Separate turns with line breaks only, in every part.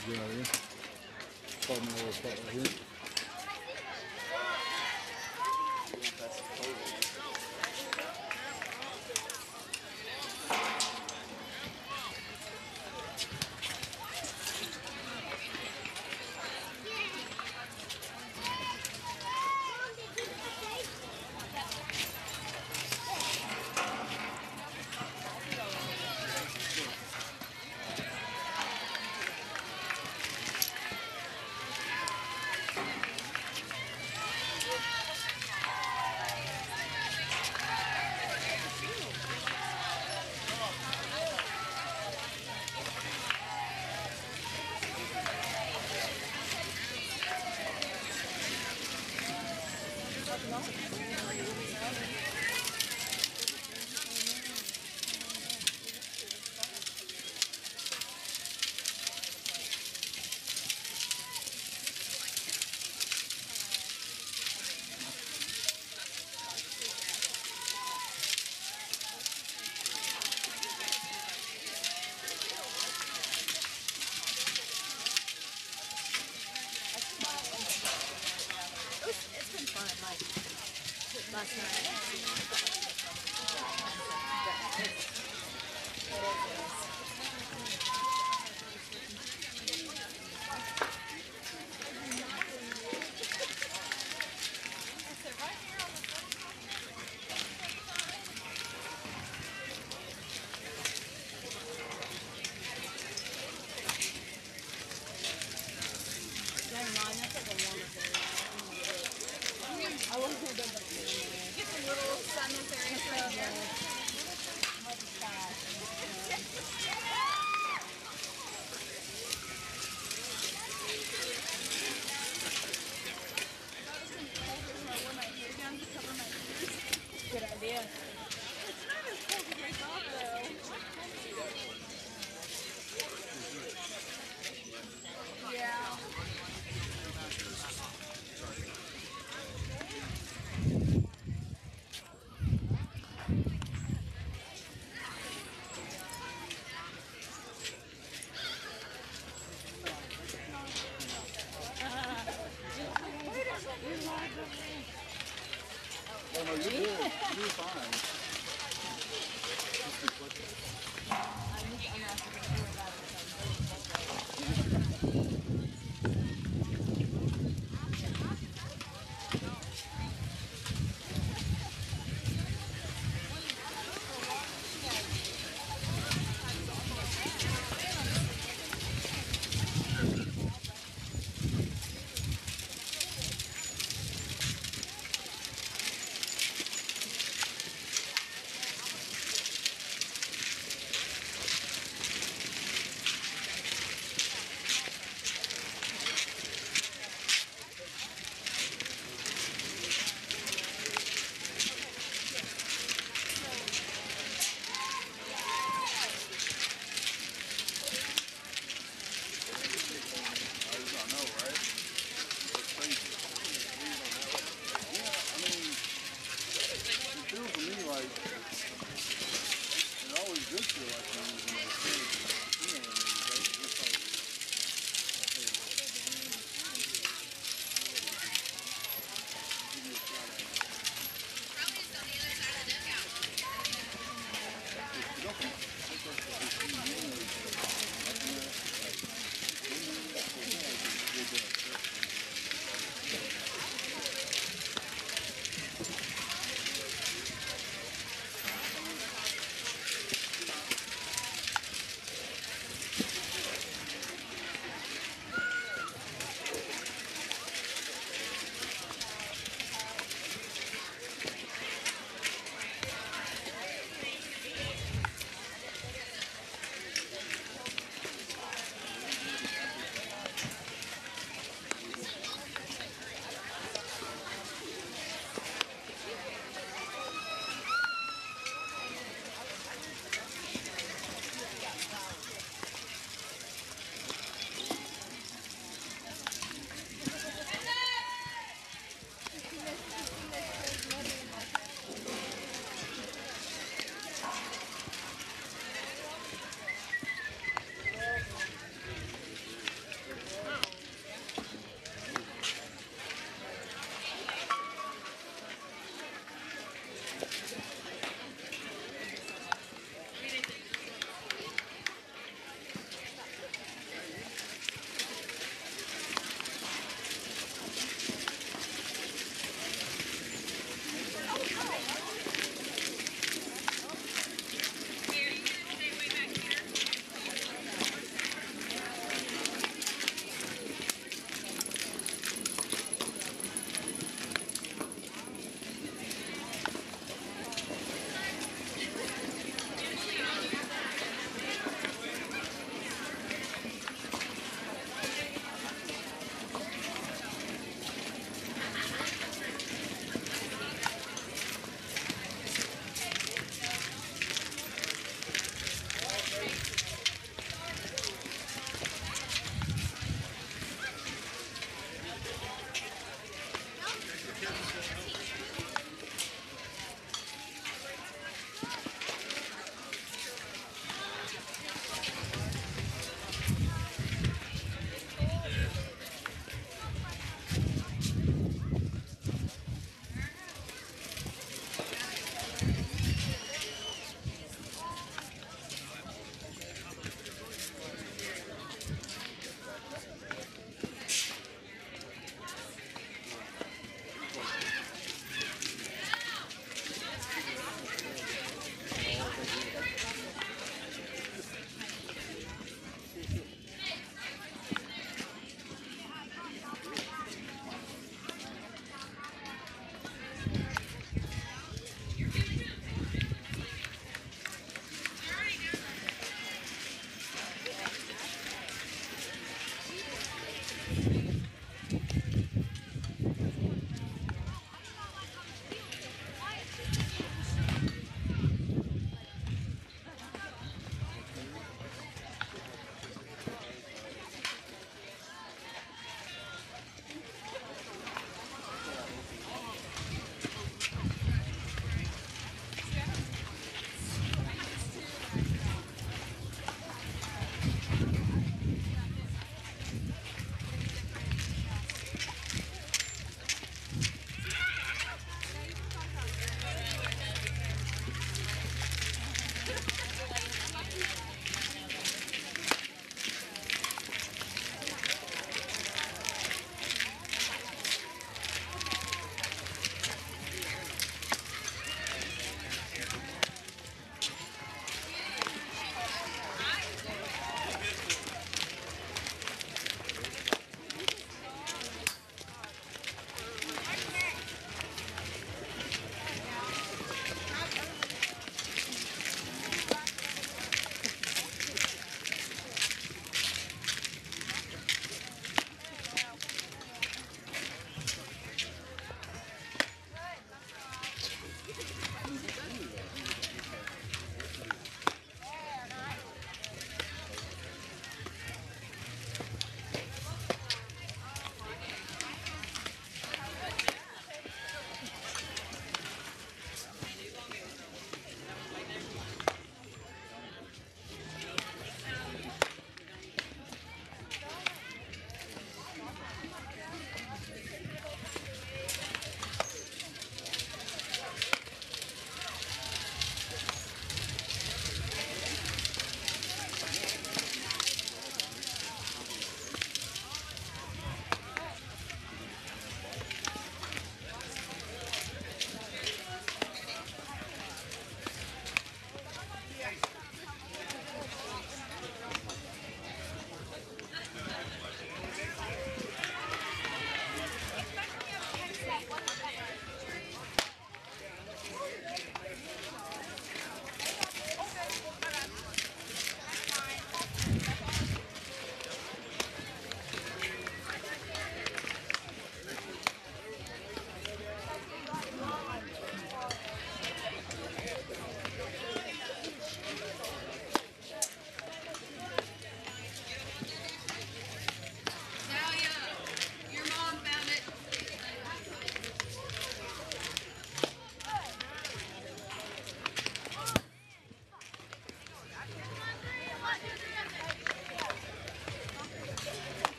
That's a good idea. Probably my little spot right here.
It's been fun, like last night. Get some little sunless areas right here. Good idea. It's not as cold as I thought, though. Yeah.
Oh no, you're good. You're fine. Just be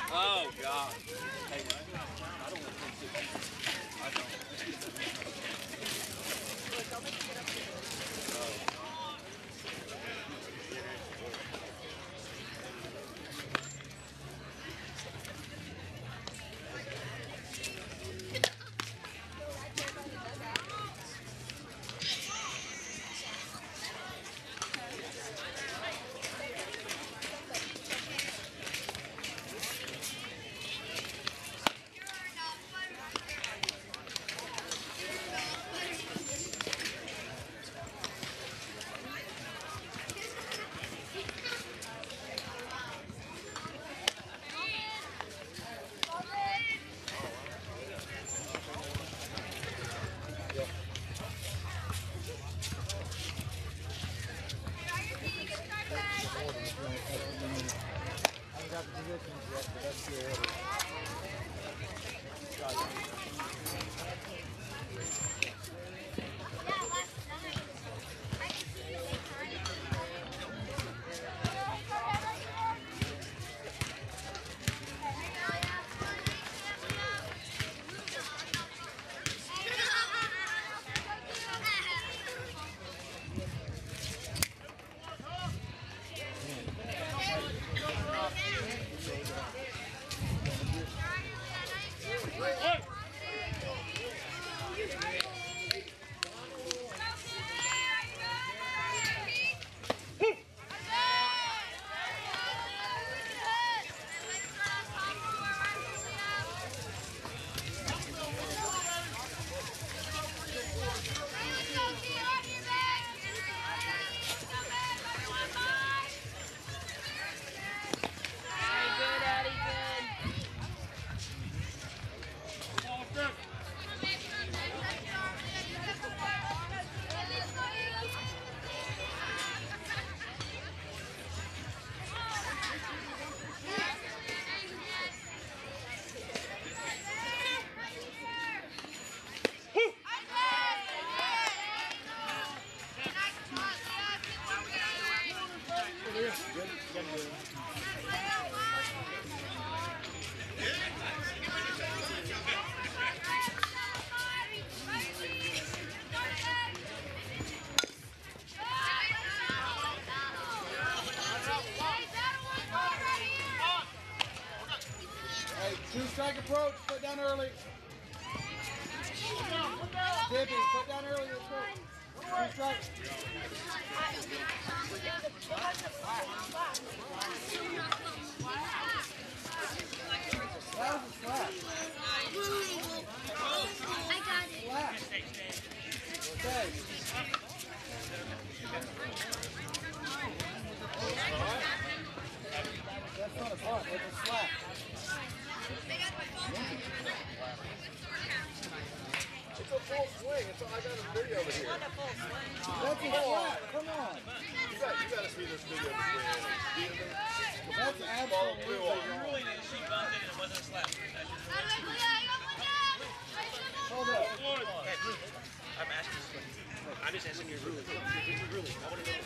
Oh, God. Hey, I don't want to sit back. I don't.
Look, I'll make you get up here.
Hey, two-strike approach. Put down early. Dippy, put down early. Let's go. Two-strike. That was a slap.
I got it.
Slap. Okay. That's not a bunt. It's a slap.
It's a full swing. It's, I got a video over here.
Not a full swing.
That's a slap. Come on.
You got to see this video.
That's absolutely
You
wrong.
really didn't see bumped in and it wasn't a slap.
Hold up.
I'm asking. I'm just asking your ruling. Really, I want to know.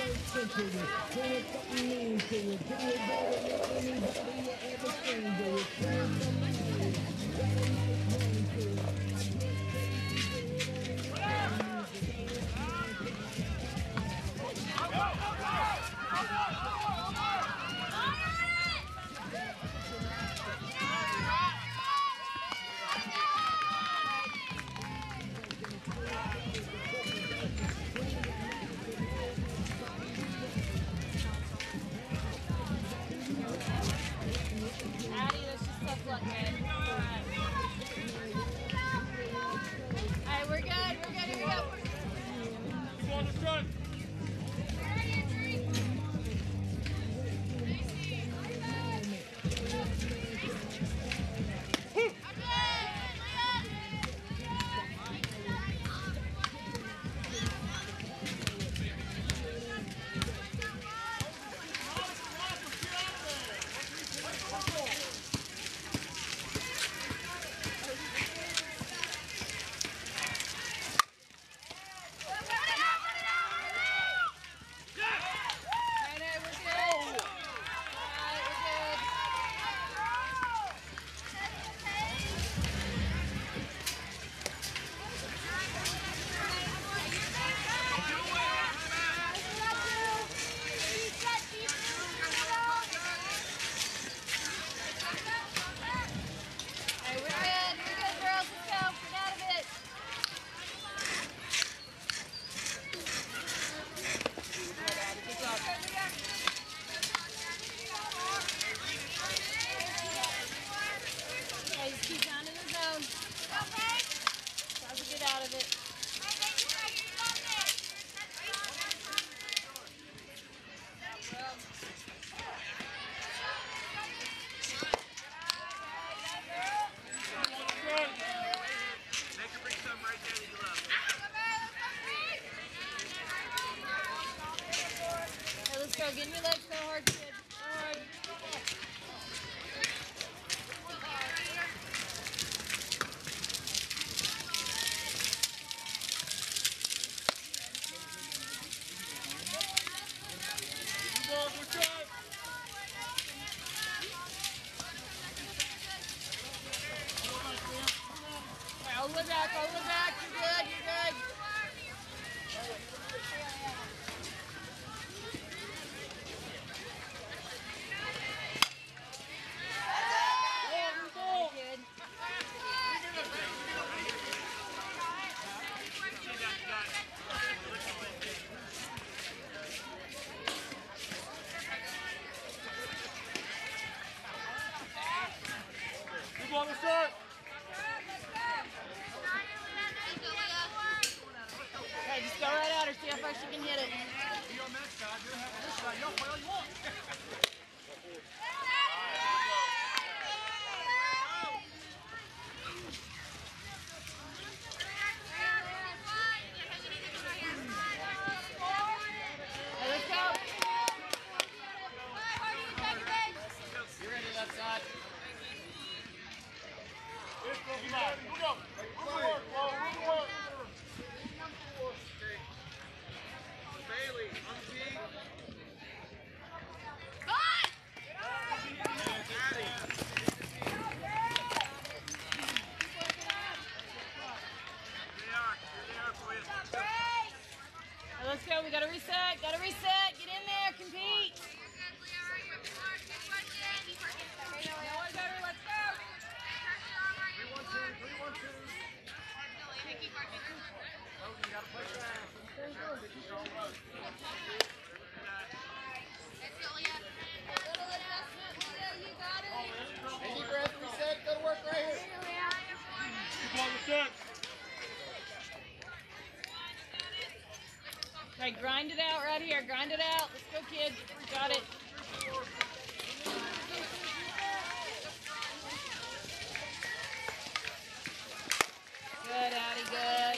Addie, that's just tough luck, man. Alright, we're good. We're good. Here we go.
Go on the front.
Get in your legs, go hard, kid. Go hard. All the way back, all the way back. You're good, you're good.
Go on the front.
Okay, just go right at her, see how far she can hit it.
Be on that side, you're having this side. Y'all play all you want.
Hey, let's go.
You ready left side? Go, go.
Bailey, on the tee.
Hey, let's go. We gotta reset. Gotta reset. Get in there. Compete.
Deep breath, reset, go to work right here.
Go on the front.
Okay, grind it out right here. Grind it out. Let's go, kids. Got it. Good, Addie. Good.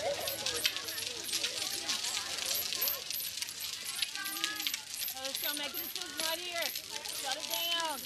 Let's go make decision right here. Shut it down.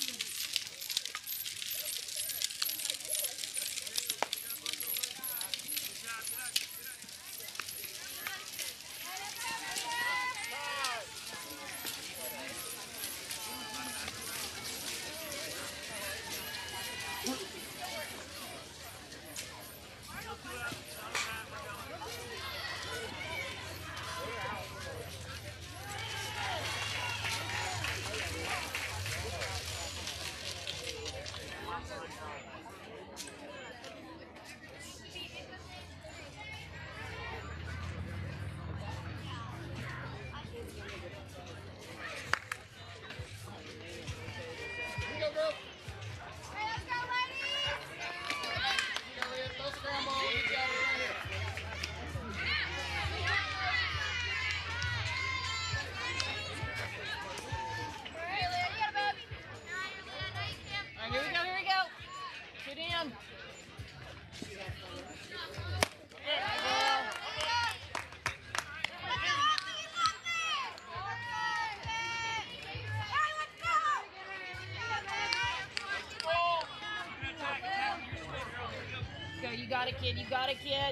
Go, you got it, kid. You got it, kid.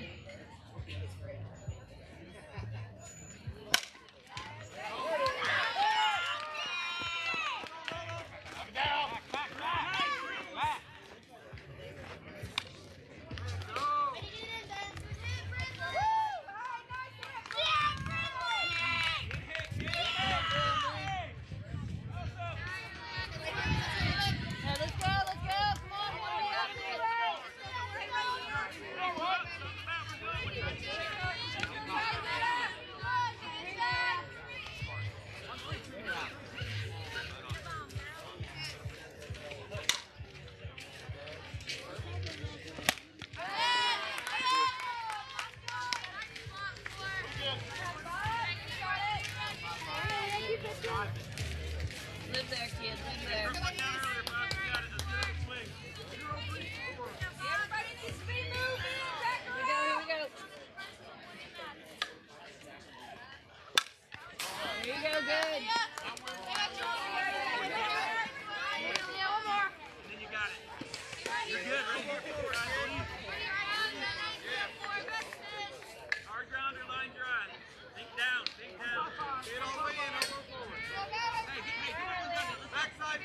Live there, kid. Live there.
Everybody
needs to be moving. Here we go. Here you go. Good.
Then you got it. You're good. Right here. Hard grounder, line drive. Think down. Think down.
Get all the way in, over forward.
Hey,
Backside.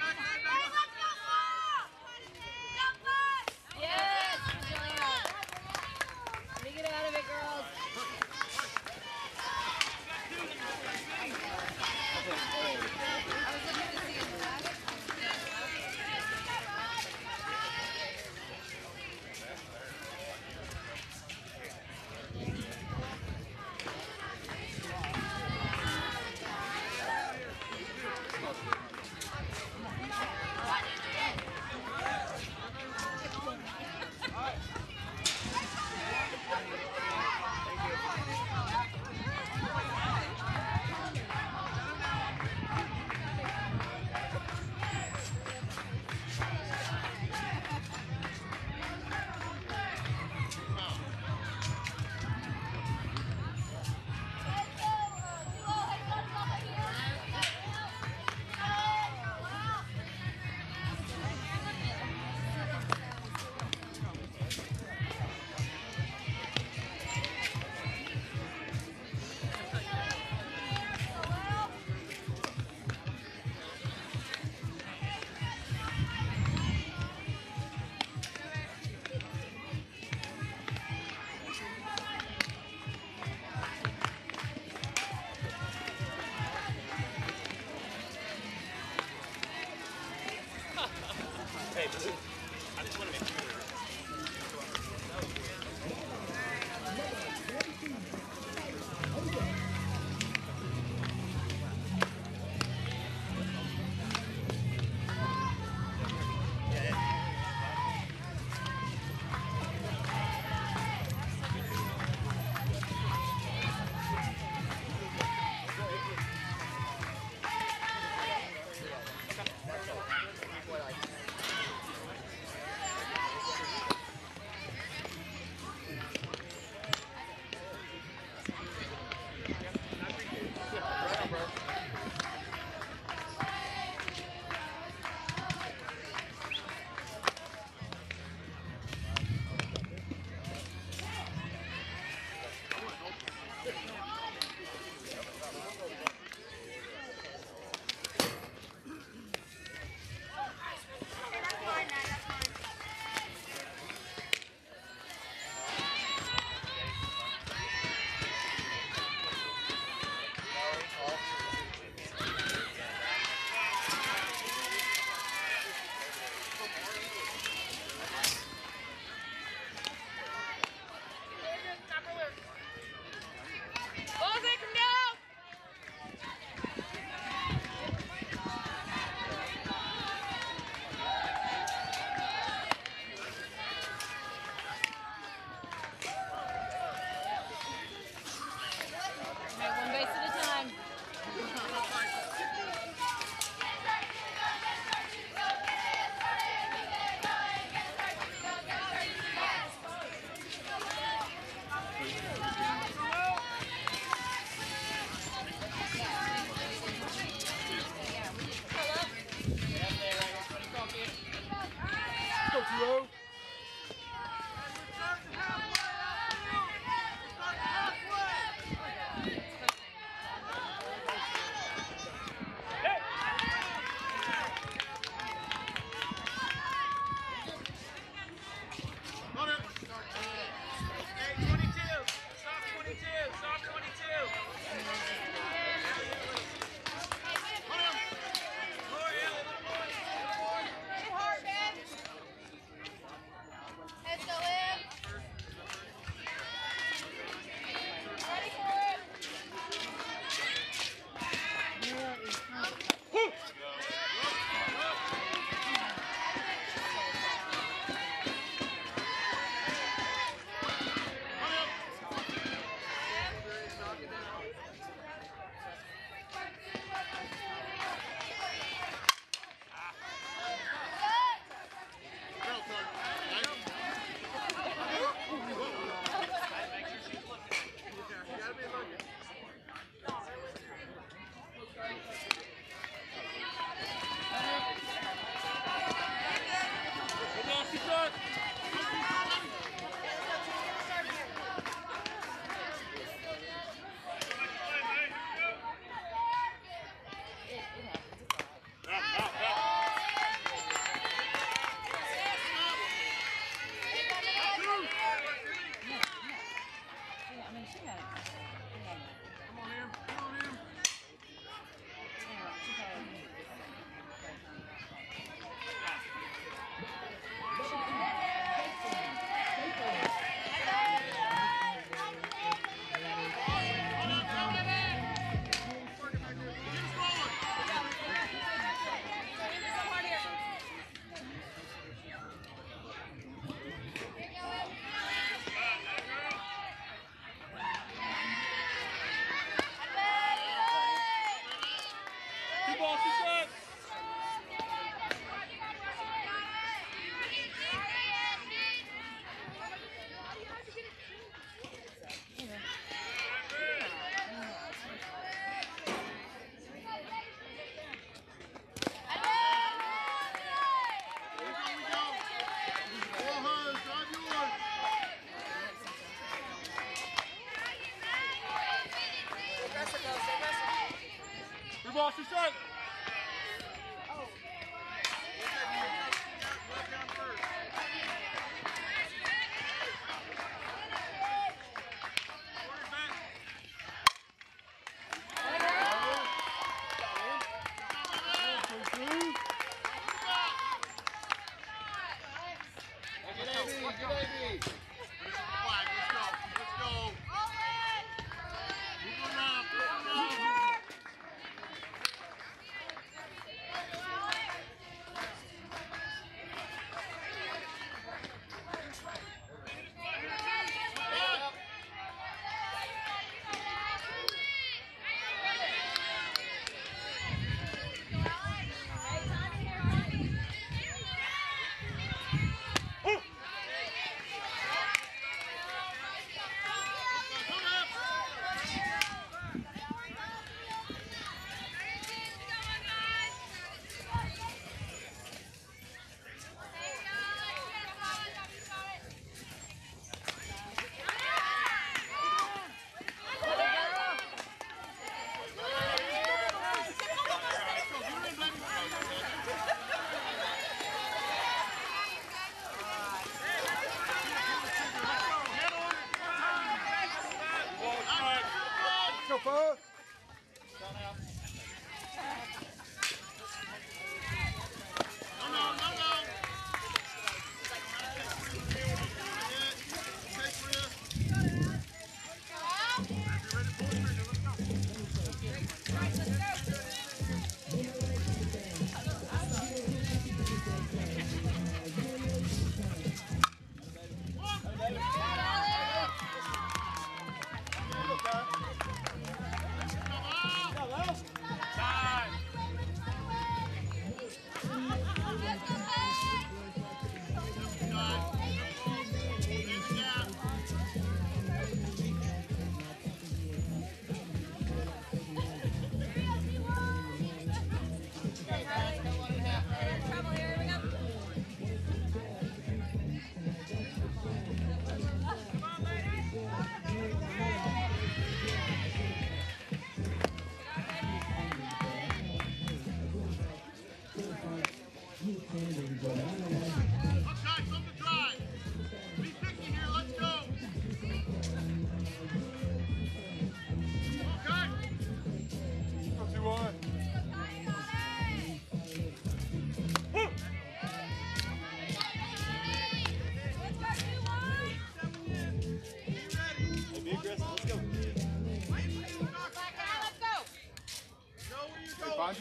Yes, Virginia. Let me get out of it, girls.
Hey, I just want to make sure.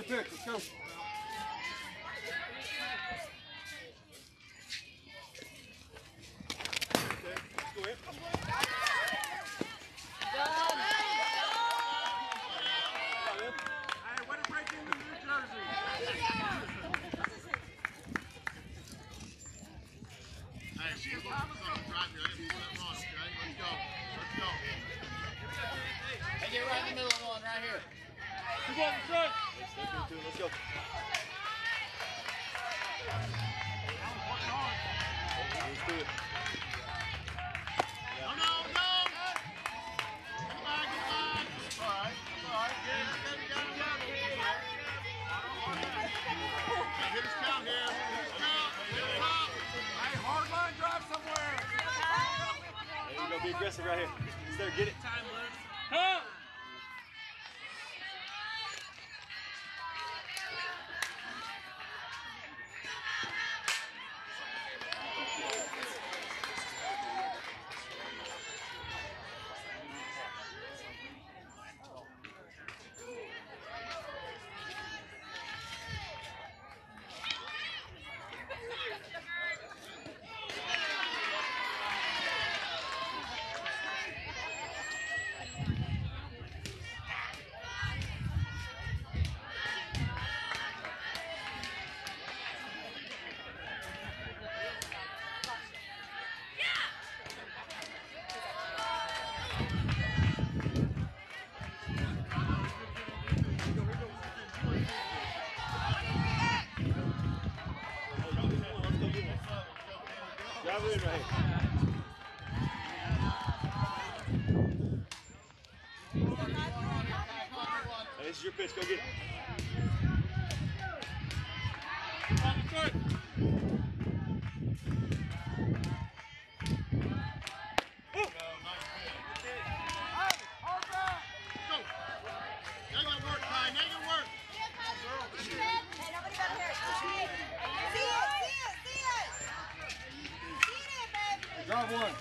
pitch. Let's go.
Let's go. Let's do it.
No, no, no! Come on, come on! All right, all right. Hit his count here. Hit his count. Hit it up.
Hey, hard line drive somewhere.
There you go. Be aggressive right here. Instead of get it.
Come!
Drive it in right here. Hey, this is your pitch. Go get it.
On the foot!
Drive one.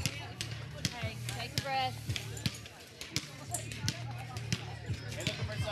Take a breath.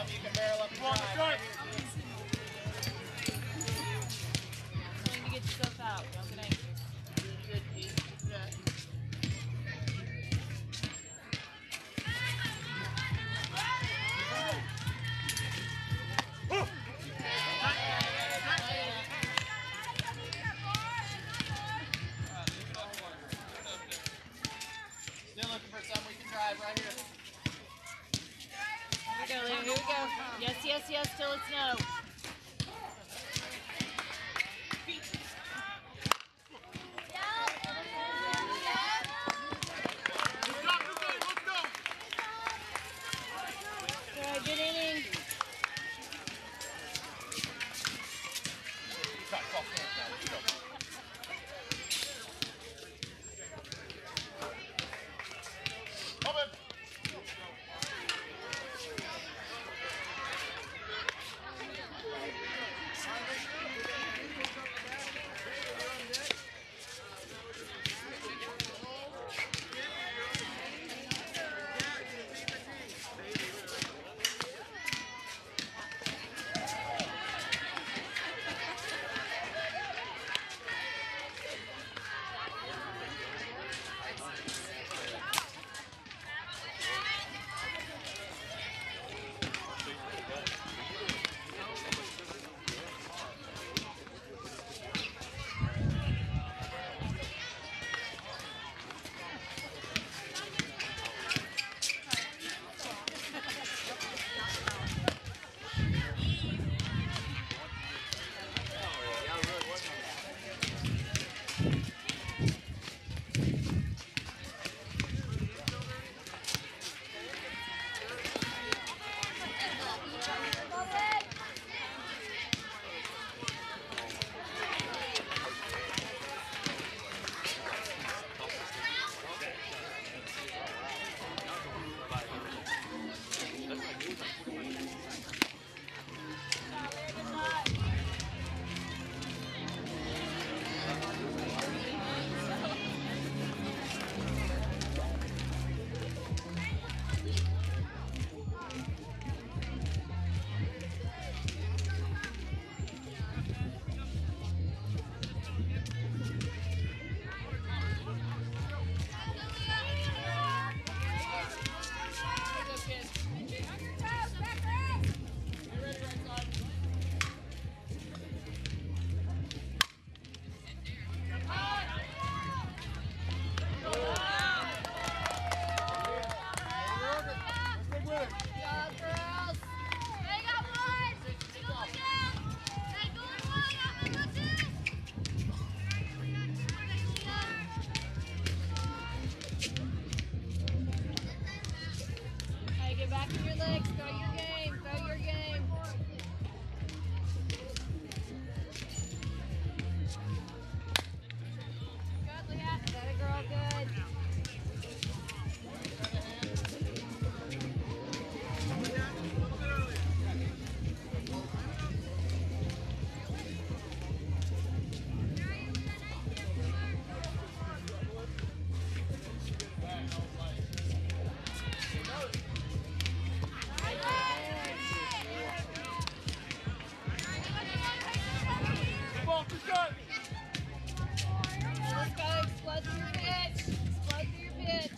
yes, till it's no. Good inning. Get back in your legs. Go your game. Go your game. Good, Leah. That a girl. Good. Let's go. Explode through your pitch. Explode through your pitch.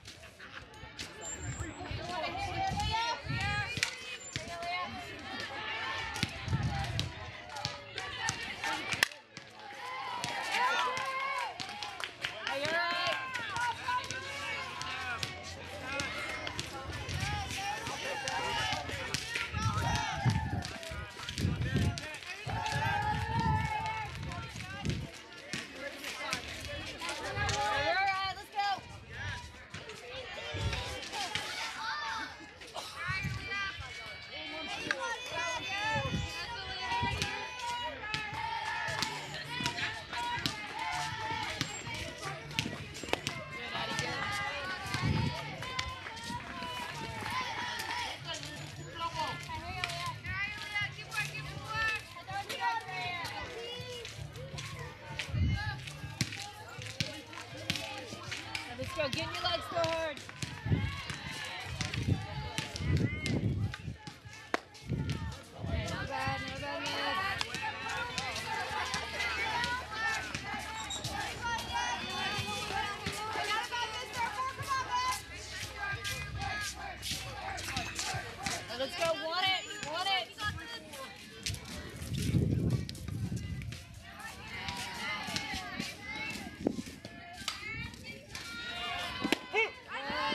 Hey, you're right. Let's go. Get in your legs. Go hard. No bad. No bad miss. Let's go. Want it. Want it. Good.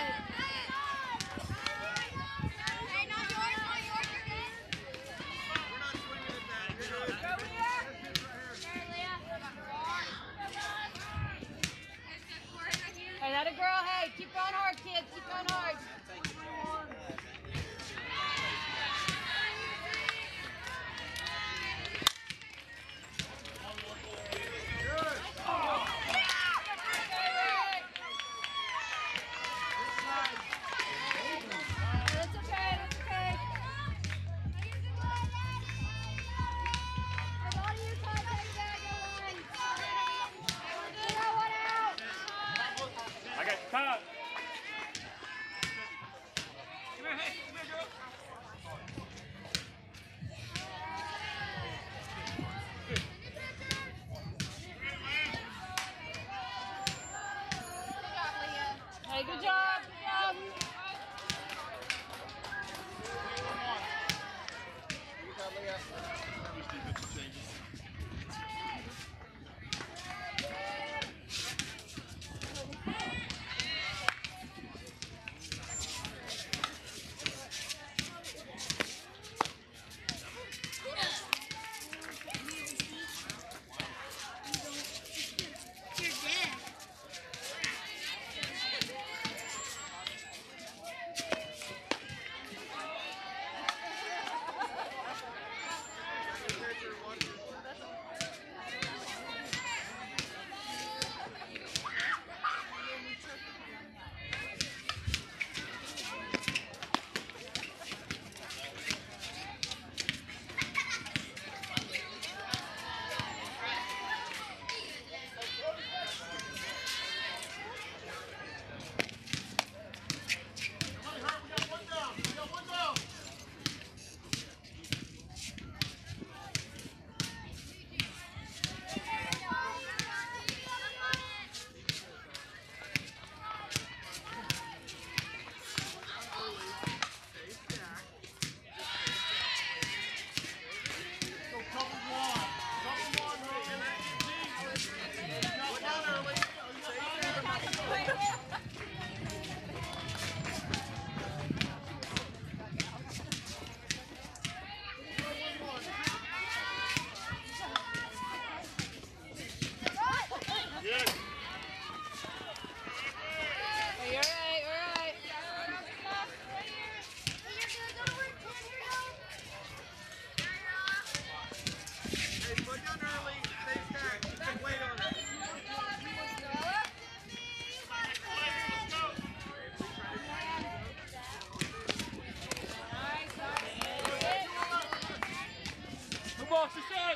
box, inside!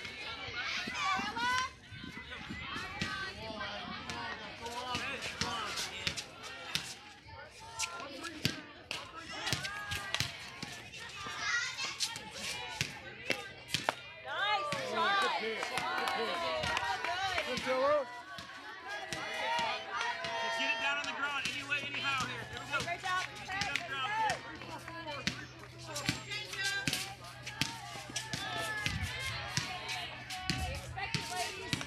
Good, Jello.
Just get it down on the ground, anyway, anyhow here. Here we go.
Great job.
Just get it on the ground, kid.
Expect it, ladies.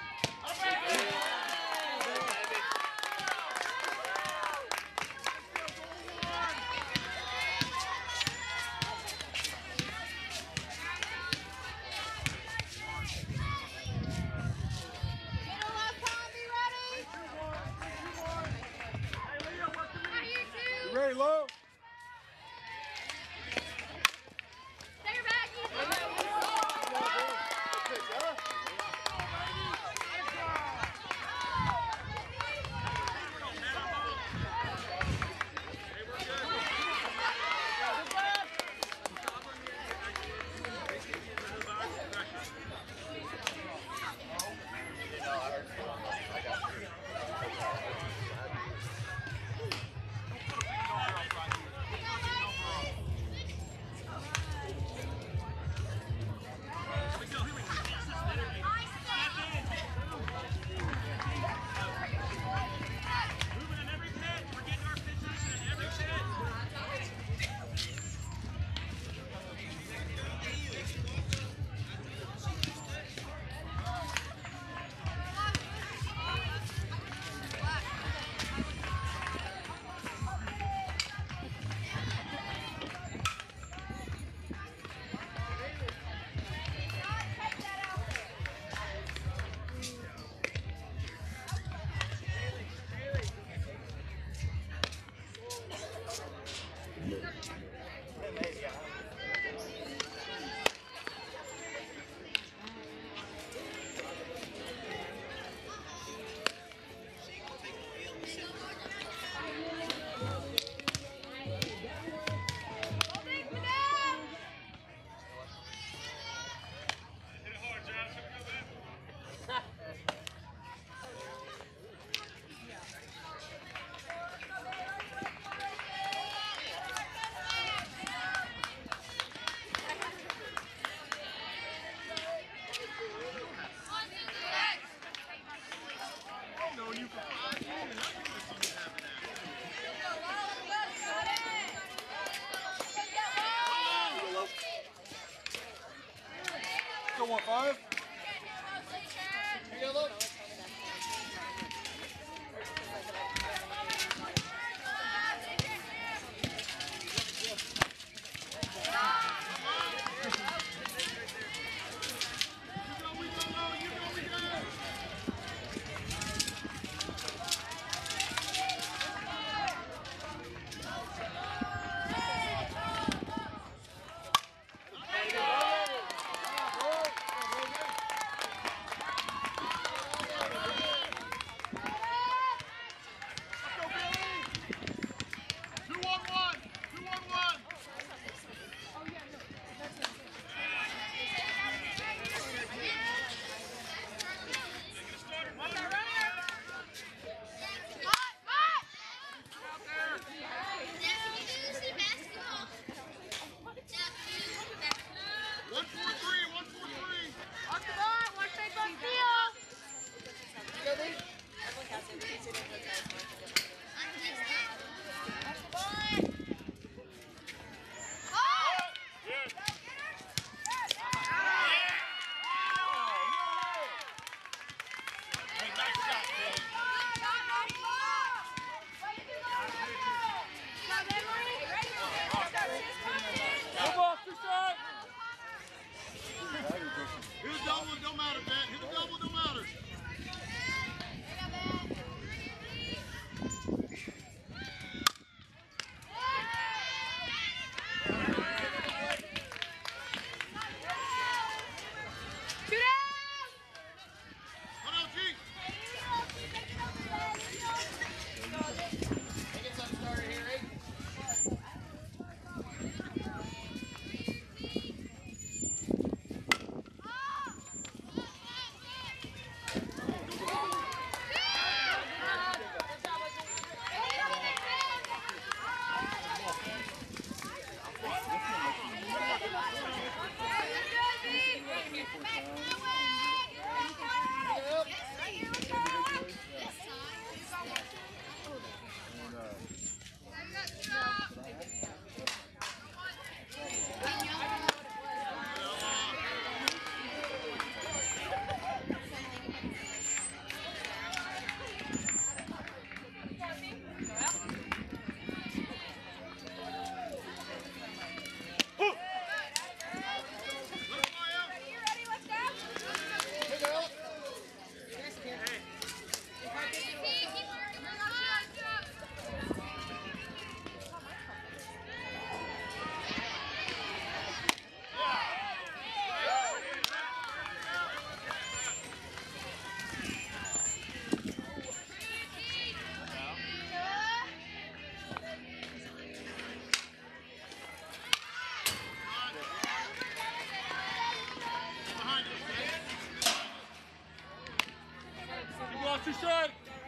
Middle left, Tom, be ready.
You ready, Lo?
Stay your back, easy.
Go 1-5. Yellow.
strike.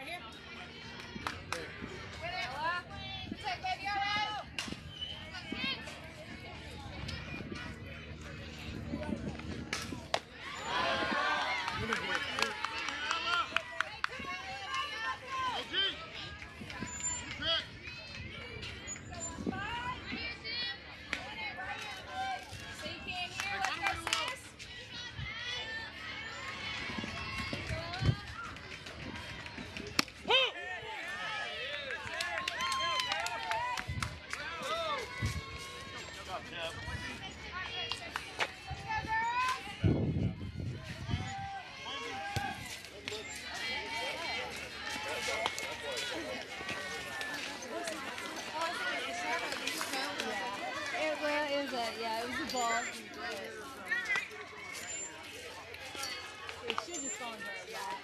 Yeah, it was a ball. It should have gone to her back.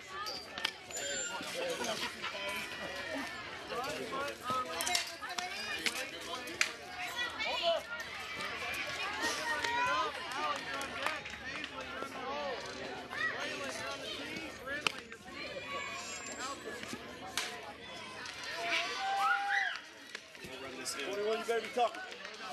You better be talking.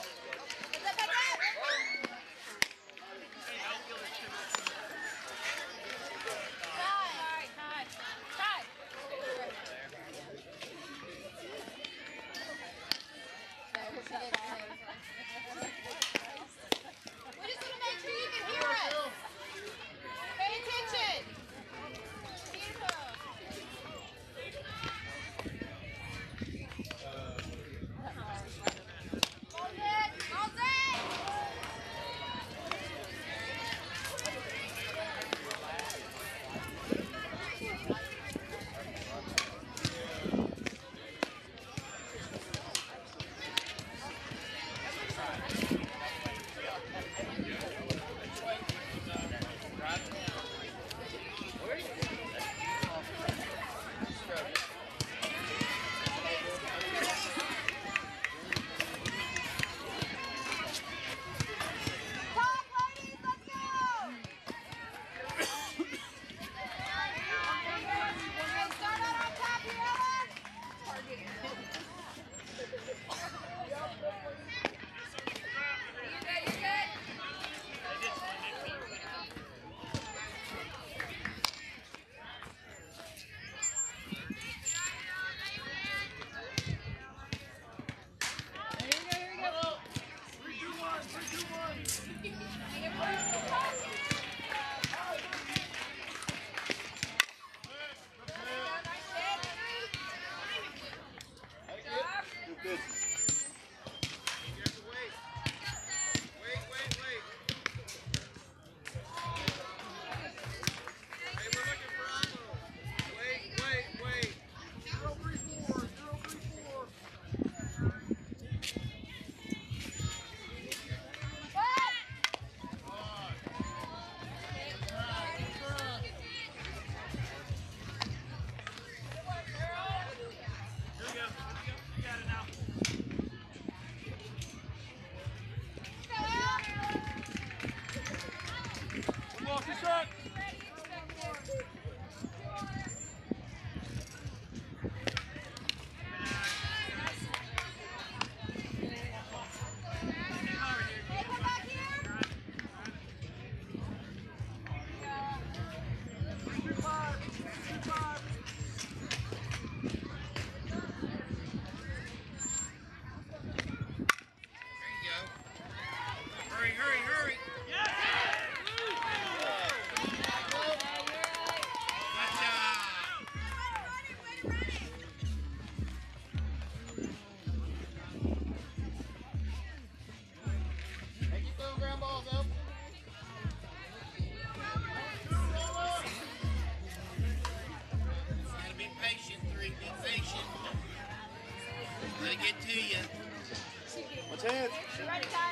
What's hands?
Right side.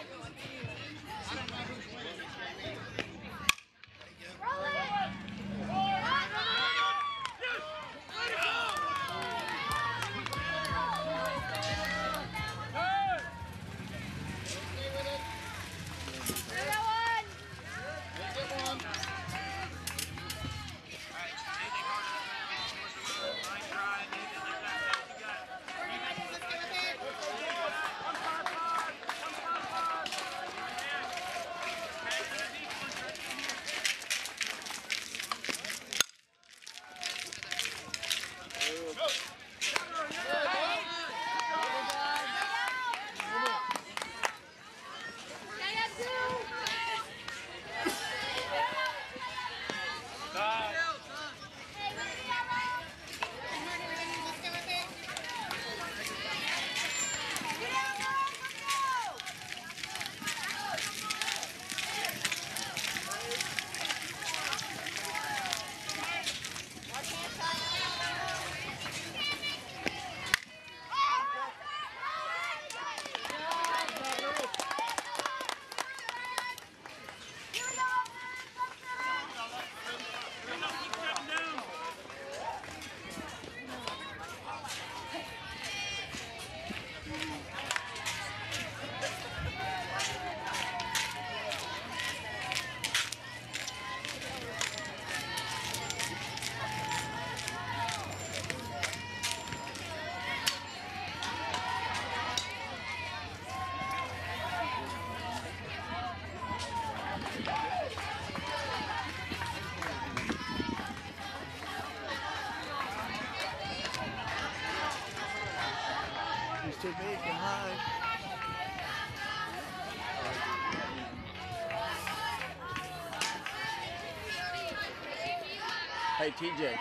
Hey, TJ.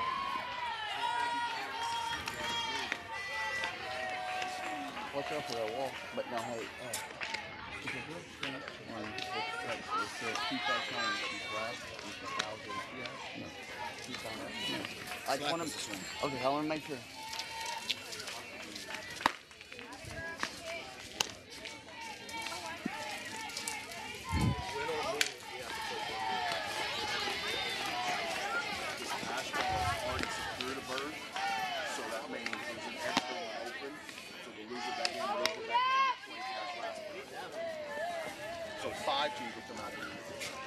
Watch out for that wall. But no, hey, it's a real strength and it's a 2,000 No. 2,000. I just want to. Okay, I want to make sure.
So 5 teams will come out of here.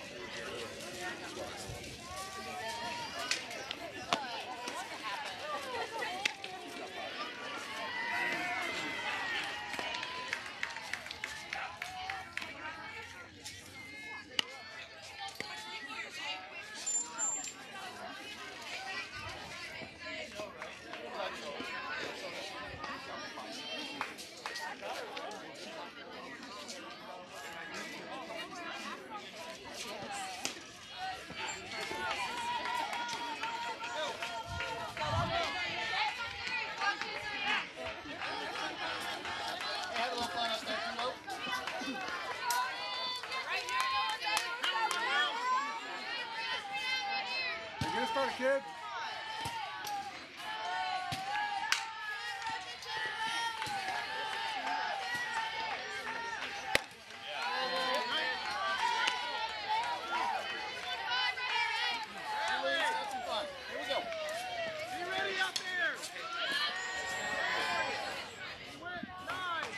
Get it started, kid.
Here we go.
Be ready out there. Nice.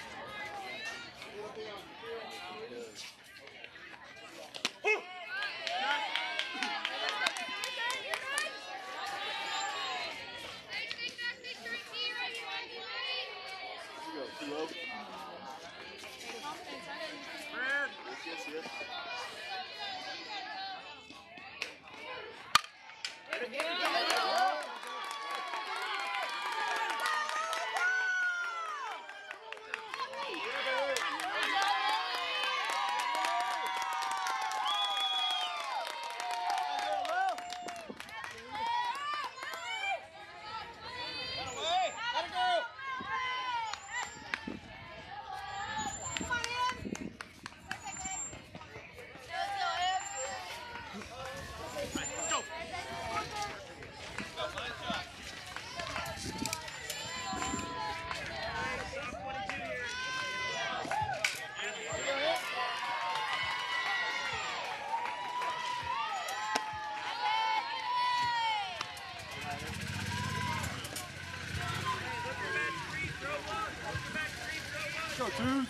Go, twos.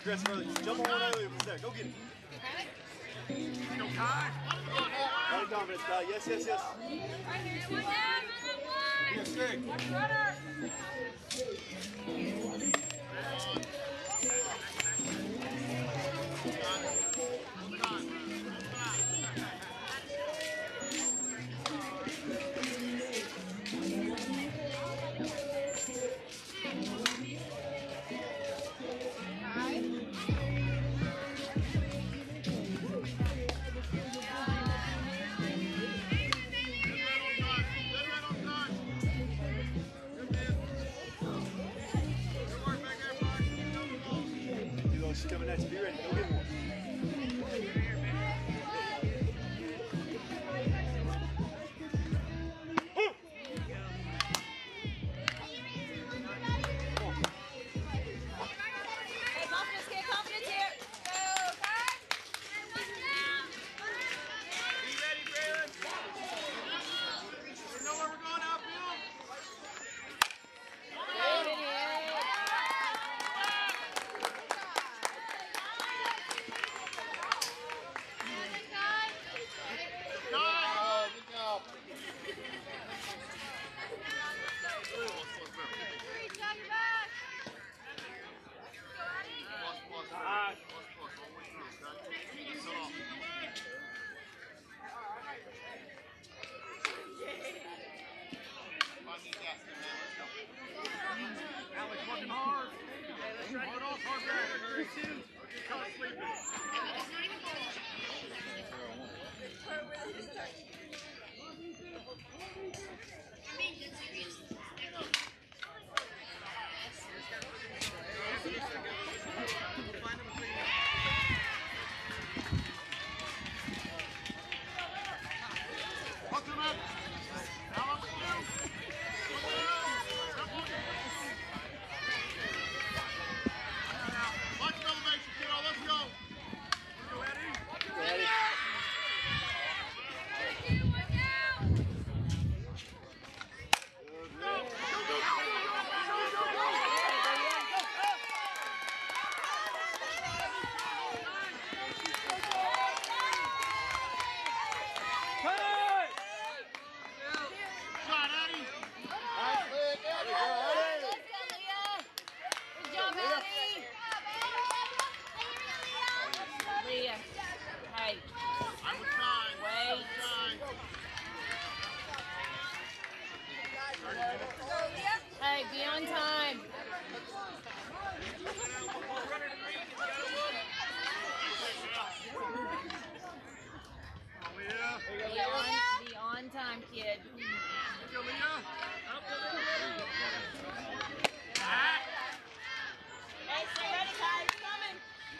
aggressive early. Just jump on one earlier for a sec. Go get it. Body confidence, Ty. Yes, yes, yes. Yes, Greg. She's coming at you. Be ready. Go get one.
Hey, confidence, kid, confidence here. Go, guys.
Be ready, Braylon. We know where we're going out, Bill. Alex working hard. Work it off hard back. Get caught sleeping. Hook him up. Now up with you. Watch the elevation, kiddo. Let's go. You ready?
Ready?
Shot, Eddie.
Leah. Hey,
I was trying.
wait. Hey, be on time. Be on time, kid. Hey, stay ready, guys. Coming.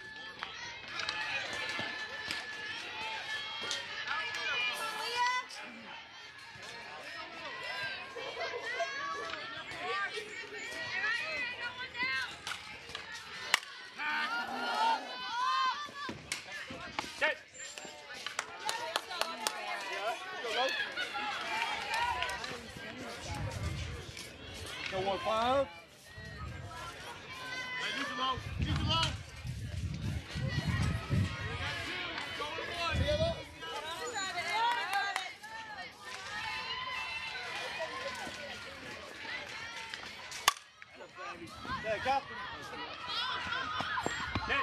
No 1-5. Hey, use it low. Use it low. Hey, Captain. Hit.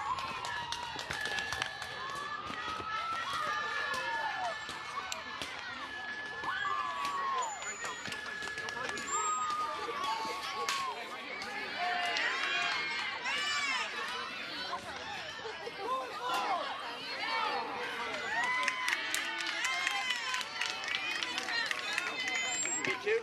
Get you.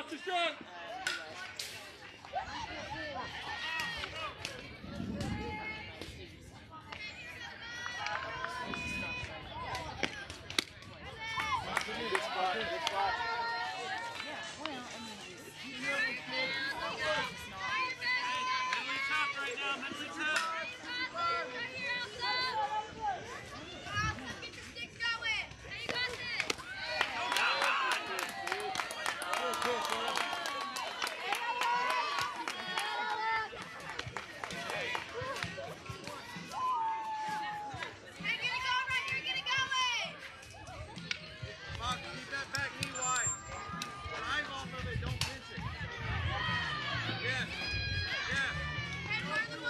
too strong.
Good spot, good spot.
Mentally tough right now, mentally tough.
Fox, keep that back knee wide. Drive off of it, don't pinch it. Yes. Yes.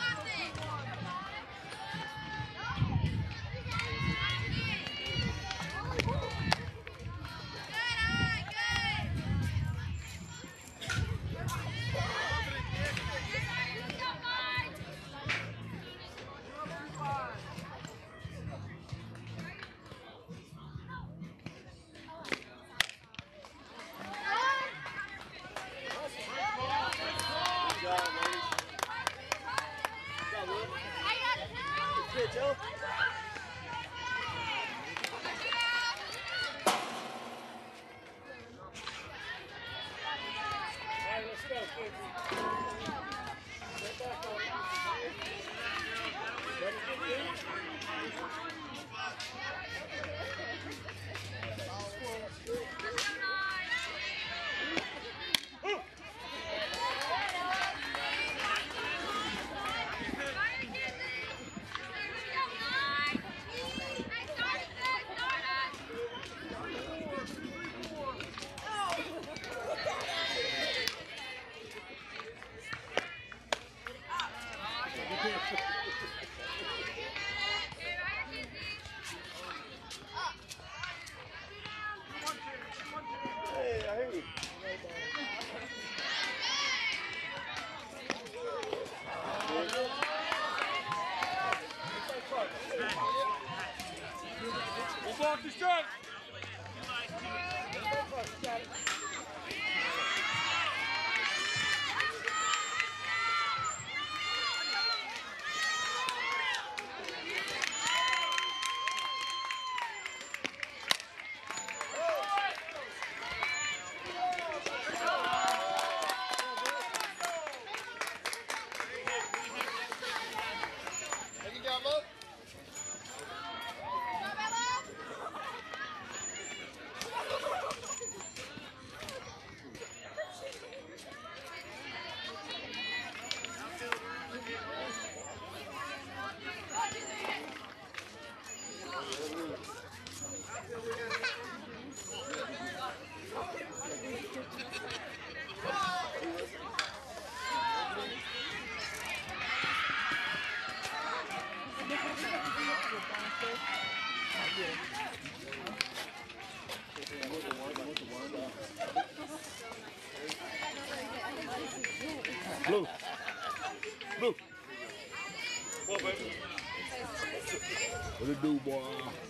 Good job, ladies. Good job, Will. Good kid, Joe. Hey, I hear you.
We'll walk too strong.
Take it down low.
Blue. Blue. Come on, baby.
What it do, boy?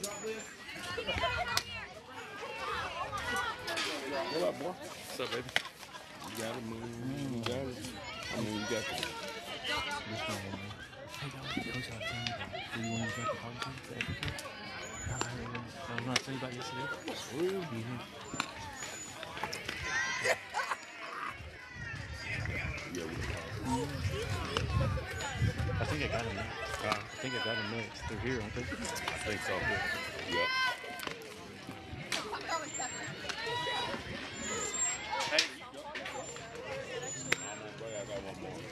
What up, boy?
What's up, baby?
You got it, man. You got it. I mean, you got it.
This one, man. Hey, that was the coach I was telling you about. Do you want to get the podcast for everything? I was not telling you about yesterday.
Real?
I think I got him. I think I got him next. They're here, aren't they? I think so.
Yep. I got one more.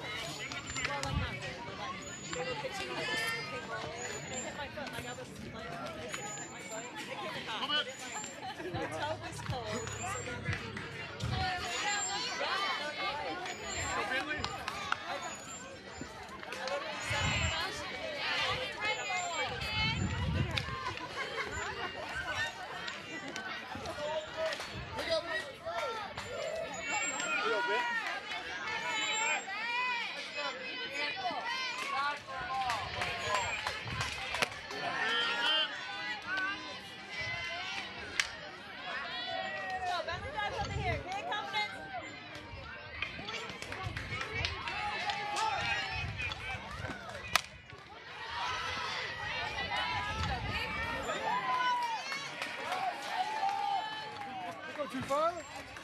go too far.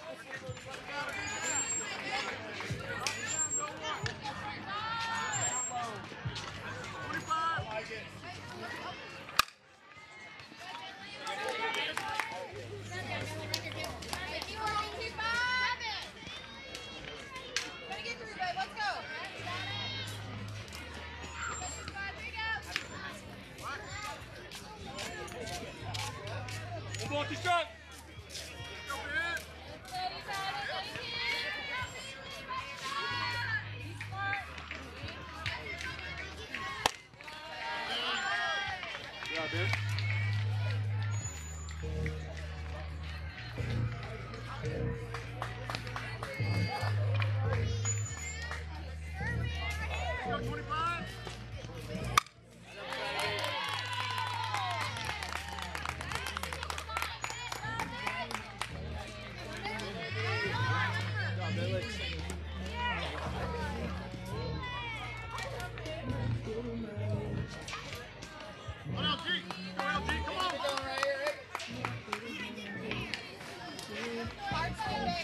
One more to shot.
Yeah, dude. Go 25. Come on, LG. Go, LG. Come on.
Parts of it.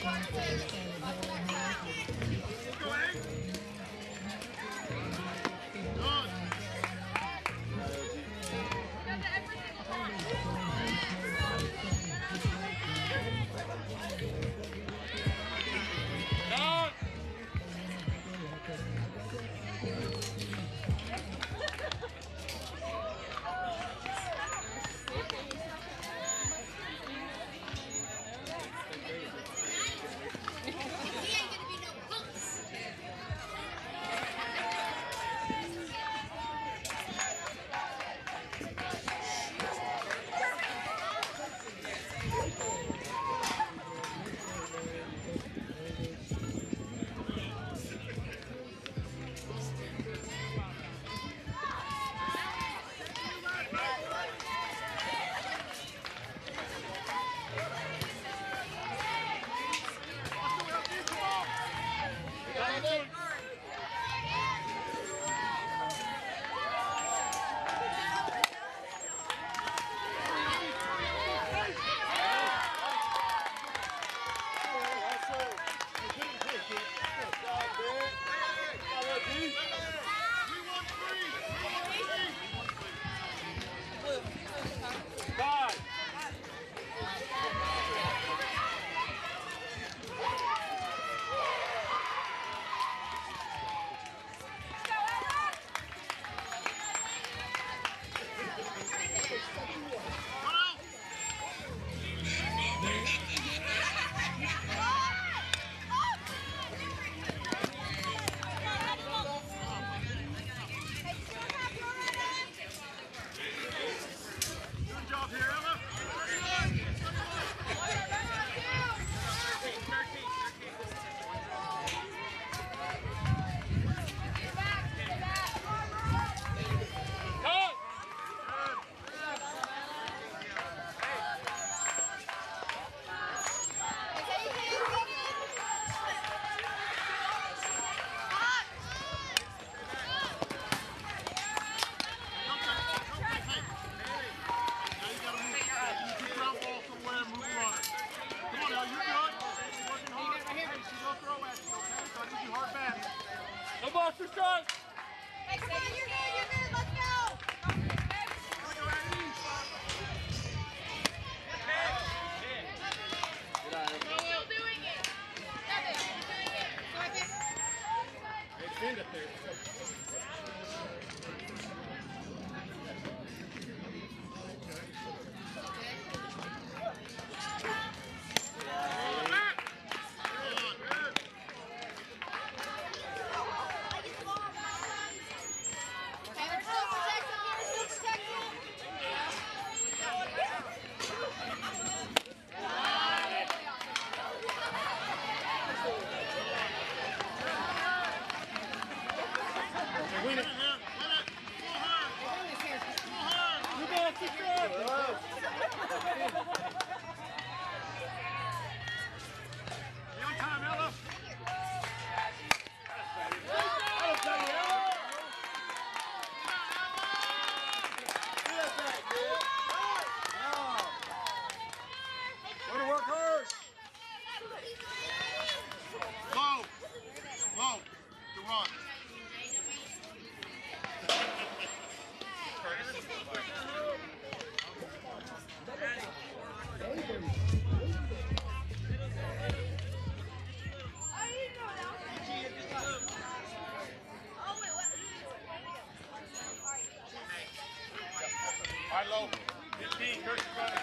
High low. 15, Kirsten running.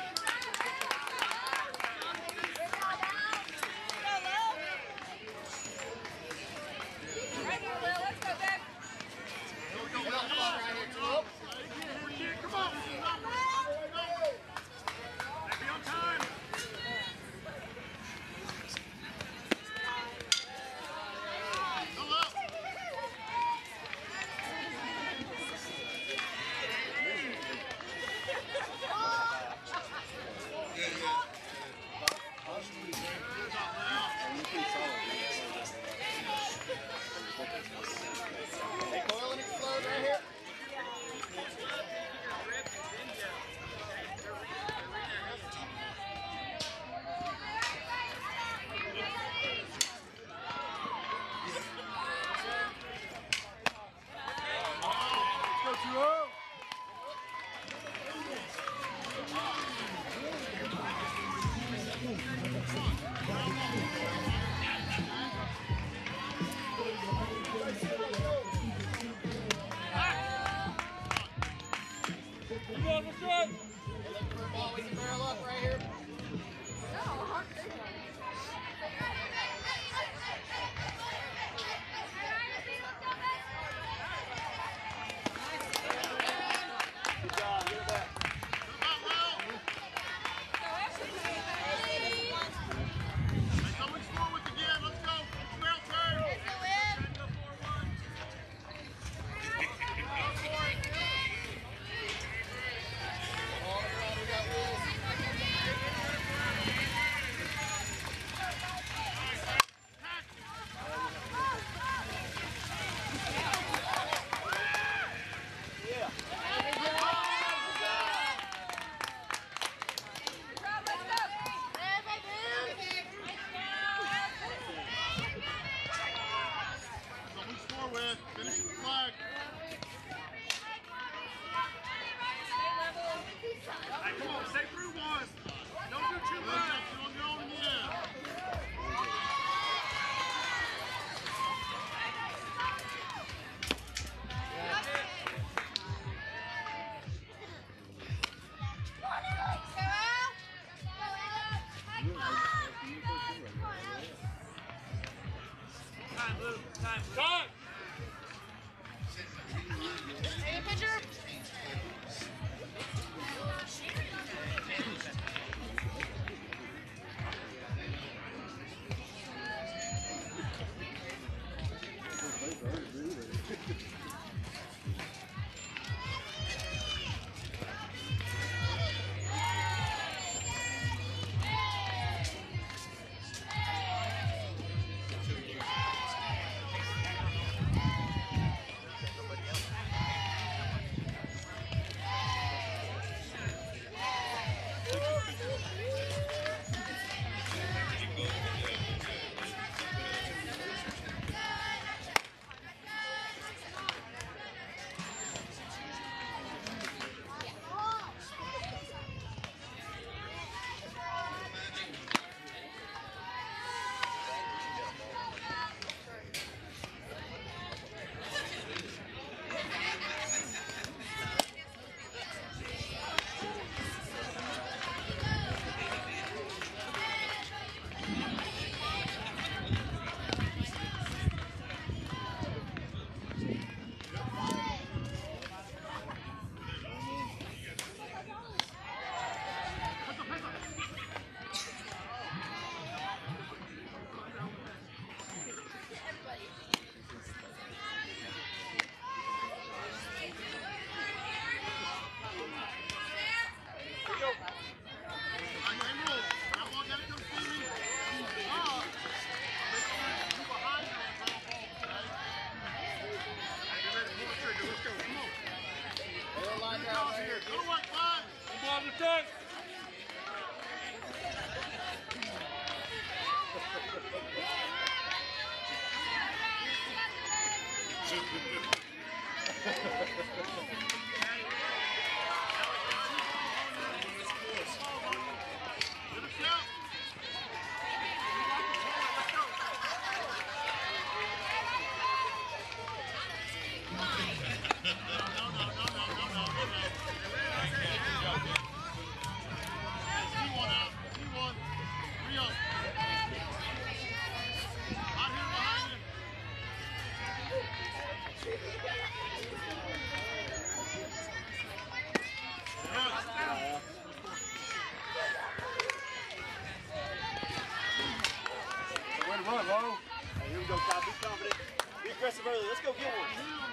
Come on, Low.
Hey, here we go, Kyle. Be confident. Be aggressive early. Let's go get one.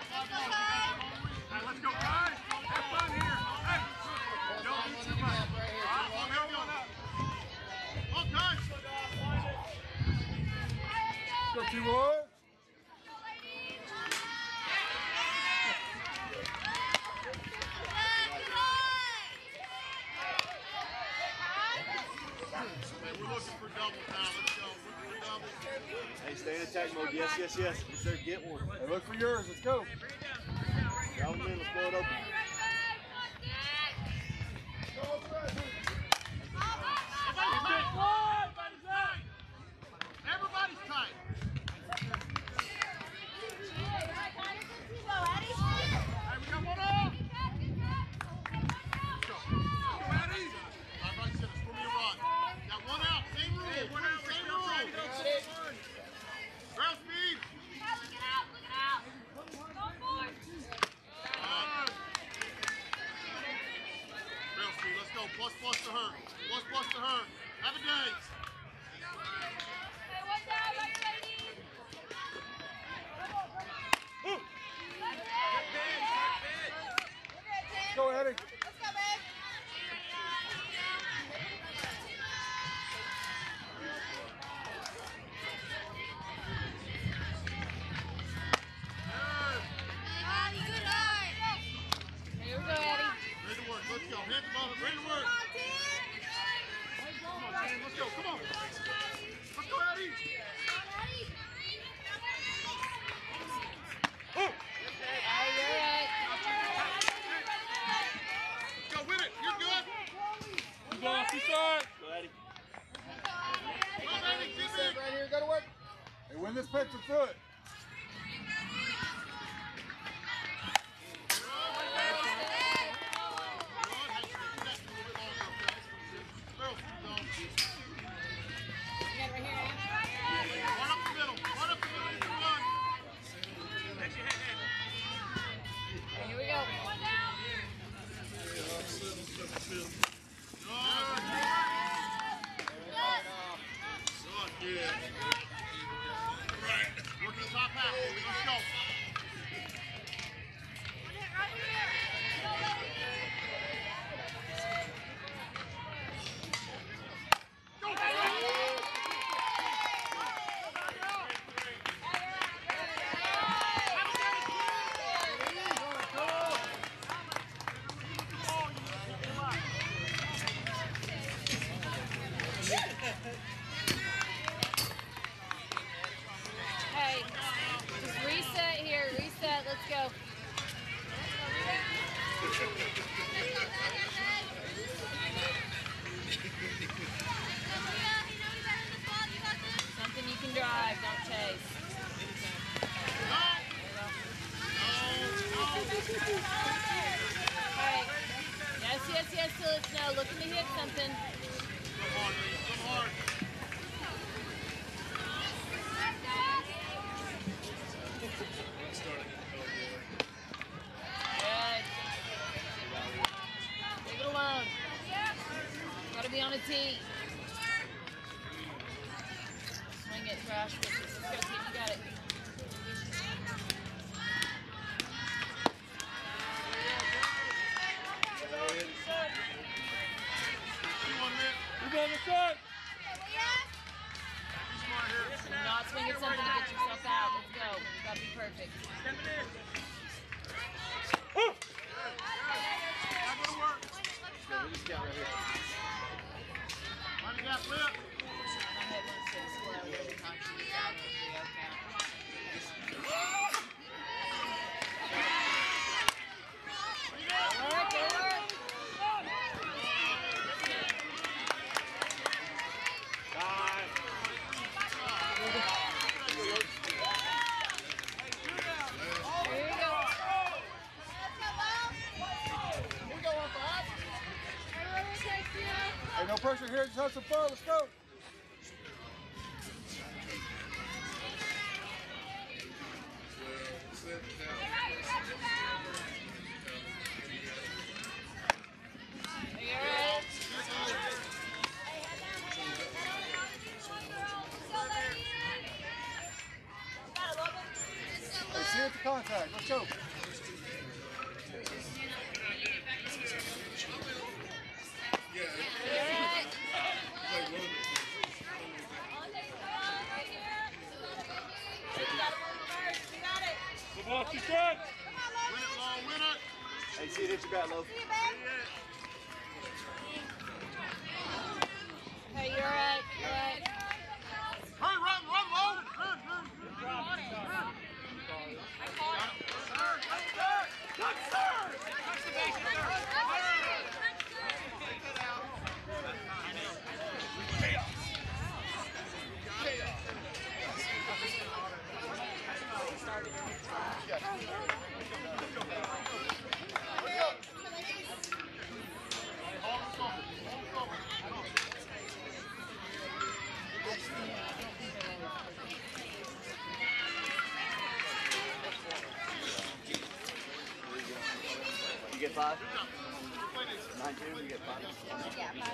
Hey, let's go, guys. Have fun here. Hey, don't do too much. All right, well, here we go. Come on, guys. Go, T-Roy. We're looking for double now. Let's go. Looking for double.
Hey, stay in attack mode. Yes, yes, yes. Yes, sir. Get one.
Hey, look for yours. Let's go.
Drop them in. Let's blow it open.
Everybody's tight. Hey, we got one off. Let's go. Eddie. All right, center. Score me a run. Got one out. Same rule. Same rule. Ground speed. Ground speed. Let's go. Plus to her. Plus to her. Have a day. Go, Eddie.
Here we go, Eddie.
Ready to work. Let's go. Hands above it. Ready to work. Come on, Dan. Let's go. Come on. Let's go, Eddie.
Hey, you're right.
Go win it. You're good.
Go, Eddie.
Come on, Eddie. Keep it. Right here. Got to work. Hey, win this pitch. Let's do it.
Here we go.
Working the top half. Let's go.
Hey, just reset here. Reset. Let's go. Something you can drive. Don't chase. Hey. Yes. Till it's no. Looking to hit something.
Come hard, Lee. Come hard.
Good. Leave it alone. Gotta be on a tee. Swing it, trash. Let's go, kid. You got it.
You're going to set. Smart here.
Do not swing at something to get yourself out. Let's go. Gotta be perfect.
Have to work. Find a gap, flip.
My head wants to explode every time she gets out of the 3-0 count. Good work. Here we go.
Hey, no pressure here. Just have some fun. Let's go.
Are you alright?
chance of contact. Let's go.
Good ball, she's good.
Win it, Long. Win it.
Hey, see it hit your bat, Low.
Hey, you're right. You're right.
Hurry, run, Long. Run.
I caught him.
You get 5? 9-2, you get 5?
Yeah, 5.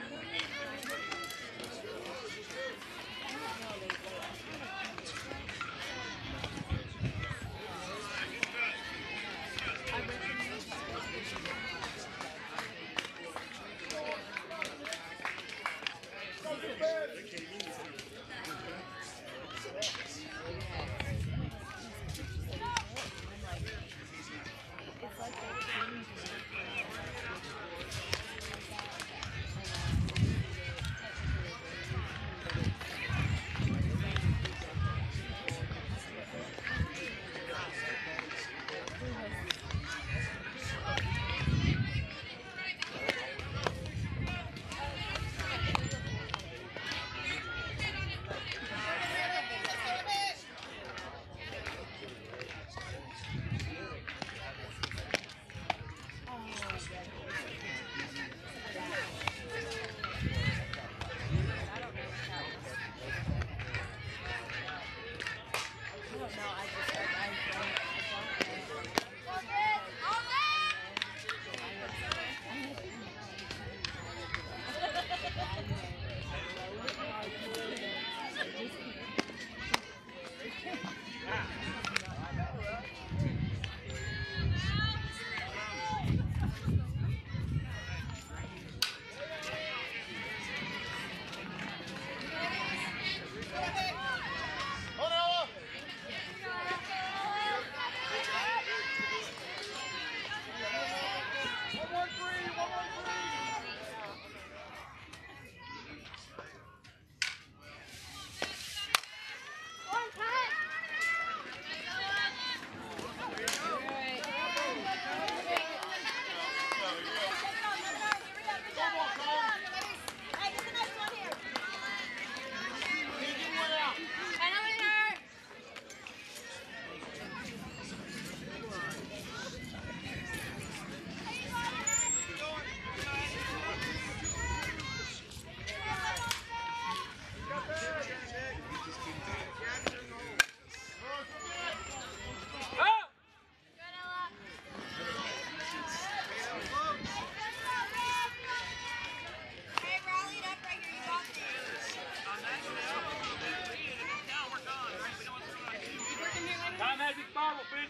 Time magic bottle, bitch.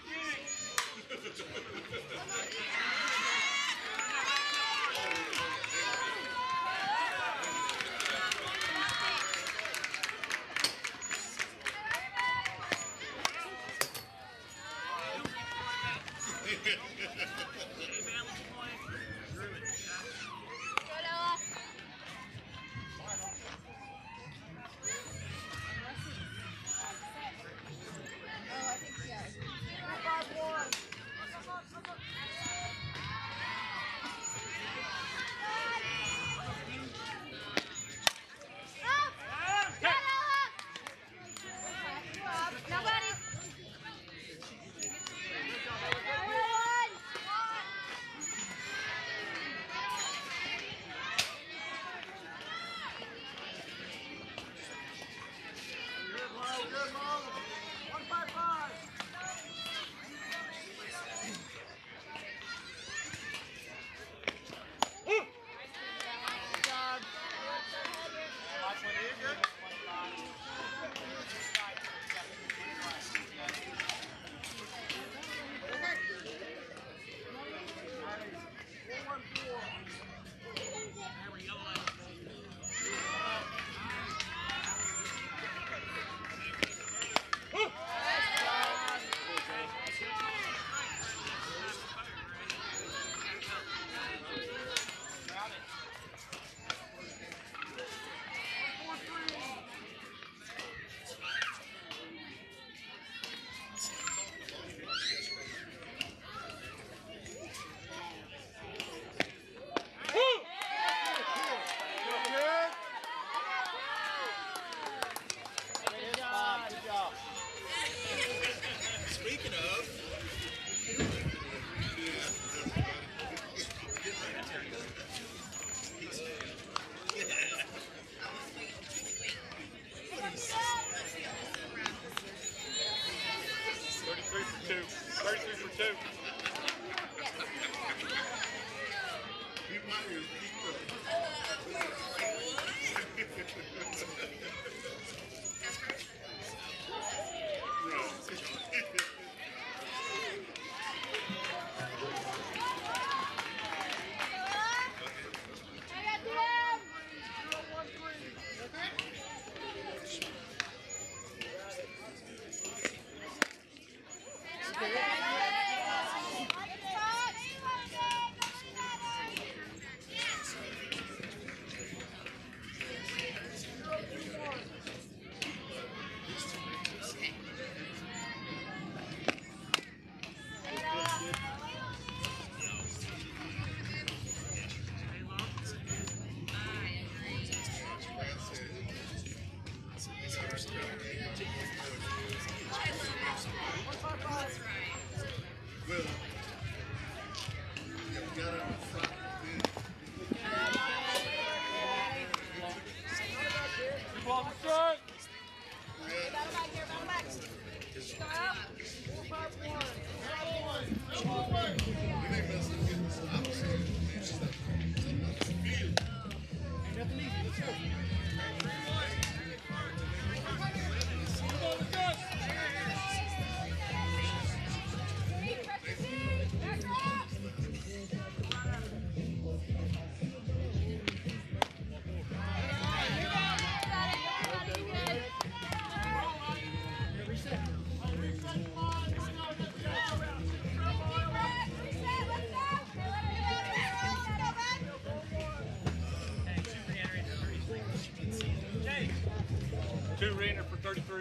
Two Rainer for 33.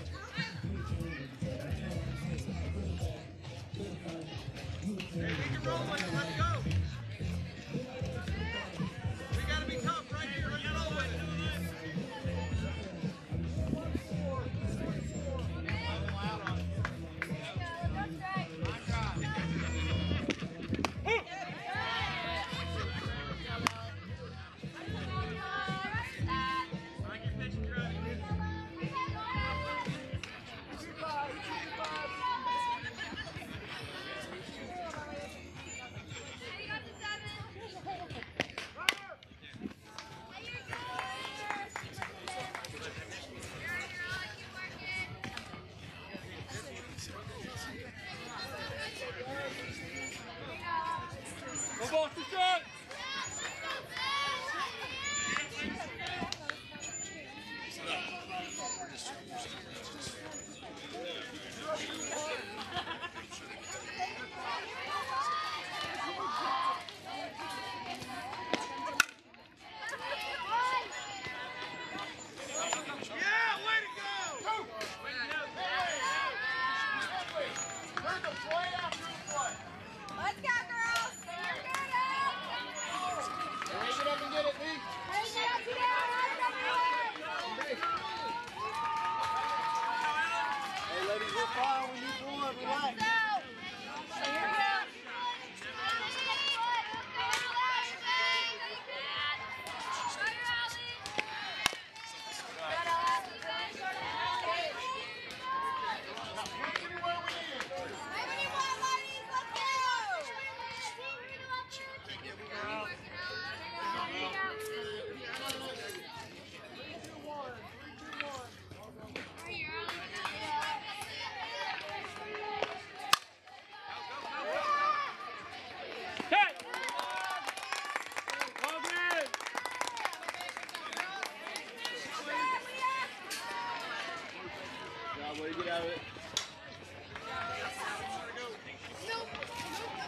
Hey, we can roll with it. Let's go. We got to be tough right here. Let's roll with it.
Move on to shot.
Way to get out of it.
Nope.